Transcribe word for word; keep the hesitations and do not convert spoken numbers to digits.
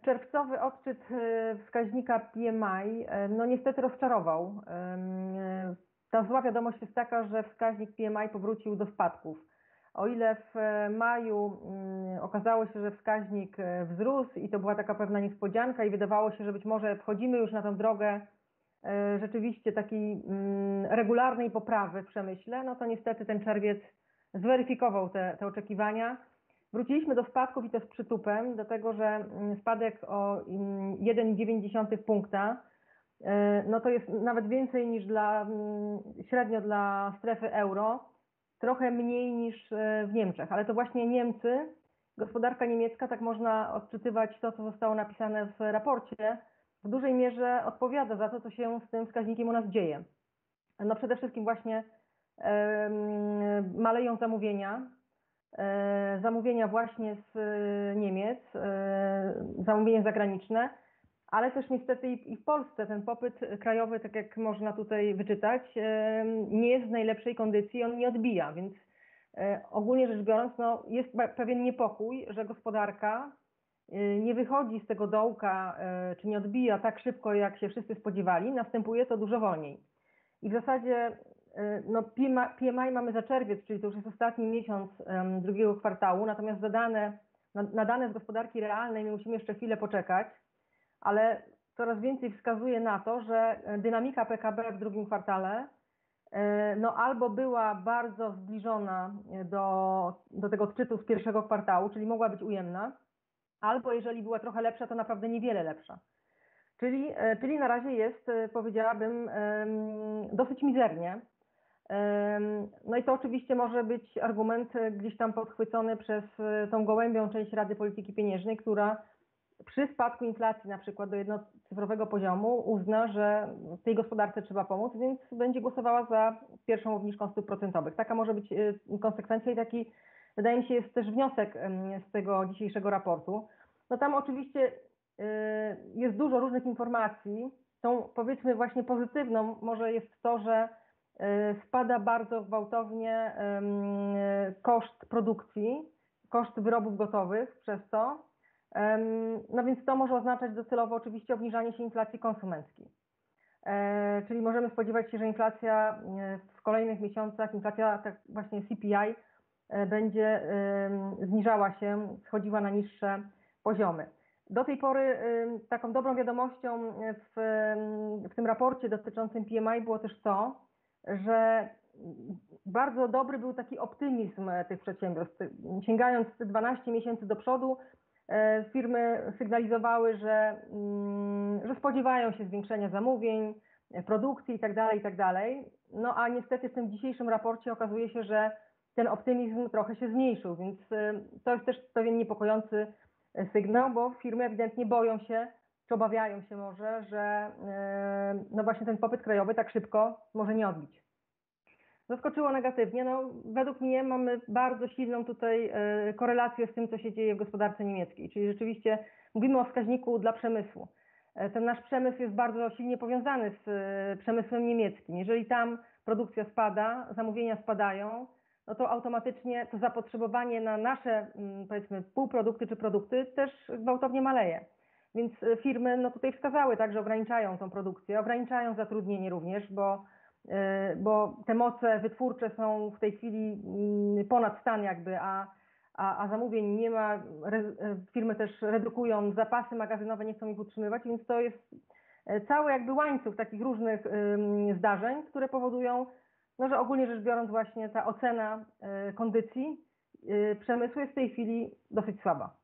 czerwcowy odczyt wskaźnika P M I no niestety rozczarował. Ta zła wiadomość jest taka, że wskaźnik P M I powrócił do spadków. O ile w maju okazało się, że wskaźnik wzrósł i to była taka pewna niespodzianka i wydawało się, że być może wchodzimy już na tę drogę rzeczywiście takiej regularnej poprawy w przemyśle, no to niestety ten czerwiec zweryfikował te, te oczekiwania. Wróciliśmy do spadków i to z przytupem, dlatego że spadek o jeden przecinek dziewięć punkta, no to jest nawet więcej niż dla, średnio dla strefy euro, trochę mniej niż w Niemczech, ale to właśnie Niemcy, gospodarka niemiecka, tak można odczytywać to, co zostało napisane w raporcie, w dużej mierze odpowiada za to, co się z tym wskaźnikiem u nas dzieje. No przede wszystkim właśnie e, maleją zamówienia, e, zamówienia właśnie z Niemiec, e, zamówienia zagraniczne, ale też niestety i w Polsce ten popyt krajowy, tak jak można tutaj wyczytać, e, nie jest w najlepszej kondycji, on nie odbija, więc e, ogólnie rzecz biorąc, no, jest pewien niepokój, że gospodarka nie wychodzi z tego dołka, czy nie odbija tak szybko, jak się wszyscy spodziewali, następuje to dużo wolniej. I w zasadzie no, P M I mamy za czerwiec, czyli to już jest ostatni miesiąc drugiego kwartału, natomiast za dane, na, na dane z gospodarki realnej my musimy jeszcze chwilę poczekać, ale coraz więcej wskazuje na to, że dynamika P K B w drugim kwartale no, albo była bardzo zbliżona do, do tego odczytu z pierwszego kwartału, czyli mogła być ujemna, albo jeżeli była trochę lepsza, to naprawdę niewiele lepsza. Czyli, czyli na razie jest, powiedziałabym, dosyć mizernie. No i to oczywiście może być argument gdzieś tam podchwycony przez tą gołębią część Rady Polityki Pieniężnej, która przy spadku inflacji na przykład do jednocyfrowego poziomu uzna, że tej gospodarce trzeba pomóc, więc będzie głosowała za pierwszą obniżką stóp procentowych. Taka może być konsekwencja i taki, wydaje mi się, jest też wniosek z tego dzisiejszego raportu. No tam oczywiście jest dużo różnych informacji. Tą, powiedzmy, właśnie pozytywną może jest to, że spada bardzo gwałtownie koszt produkcji, koszt wyrobów gotowych przez to. No więc to może oznaczać docelowo oczywiście obniżanie się inflacji konsumenckiej. Czyli możemy spodziewać się, że inflacja w kolejnych miesiącach, inflacja tak właśnie C P I będzie zniżała się, schodziła na niższe poziomy. Do tej pory taką dobrą wiadomością w, w tym raporcie dotyczącym P M I było też to, że bardzo dobry był taki optymizm tych przedsiębiorstw. Sięgając dwanaście miesięcy do przodu, firmy sygnalizowały, że, że spodziewają się zwiększenia zamówień, produkcji itd., itd. No a niestety w tym dzisiejszym raporcie okazuje się, że ten optymizm trochę się zmniejszył, więc to jest też pewien niepokojący sygnał, bo firmy ewidentnie boją się, czy obawiają się może, że no właśnie ten popyt krajowy tak szybko może nie odbić. Zaskoczyło negatywnie. No, według mnie mamy bardzo silną tutaj korelację z tym, co się dzieje w gospodarce niemieckiej, czyli rzeczywiście mówimy o wskaźniku dla przemysłu. Ten nasz przemysł jest bardzo silnie powiązany z przemysłem niemieckim. Jeżeli tam produkcja spada, zamówienia spadają, no to automatycznie to zapotrzebowanie na nasze, powiedzmy, półprodukty czy produkty też gwałtownie maleje. Więc firmy no tutaj wskazały tak, że ograniczają tą produkcję, ograniczają zatrudnienie również, bo, bo te moce wytwórcze są w tej chwili ponad stan jakby, a, a, a zamówień nie ma. Firmy też redukują zapasy magazynowe, nie chcą ich utrzymywać, więc to jest cały jakby łańcuch takich różnych zdarzeń, które powodują, no, że ogólnie rzecz biorąc właśnie ta ocena kondycji przemysłu jest w tej chwili dosyć słaba.